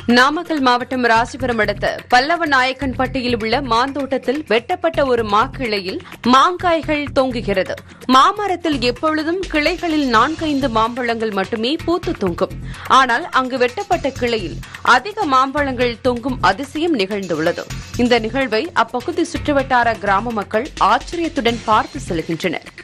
நாமக்கல் மாவட்டம் ராசிபுரம் அடுத்த பல்லவநாயக்கன்பட்டியில் உள்ள மாந்தோட்டத்தில் வெட்டப்பட்ட ஒரு மாக்கிளையில் மாங்காய்கள் தொங்குகிறது. மாமரத்தில் எப்பொழுதும் கிளைகளில் 4-5 மாம்பழங்கள் மட்டுமே பூத்து தொங்கும். ஆனால் அங்கு வெட்டப்பட்ட கிளையில் அதிக மாம்பழங்கள் தொங்கும் அதிசயம் நிகழ்ந்துள்ளது. இந்த நிகழ்வை அப்பகுதி சுற்றுவட்டார கிராம மக்கள் ஆச்சரியத்துடன் பார்த்து செல்கின்றனர்.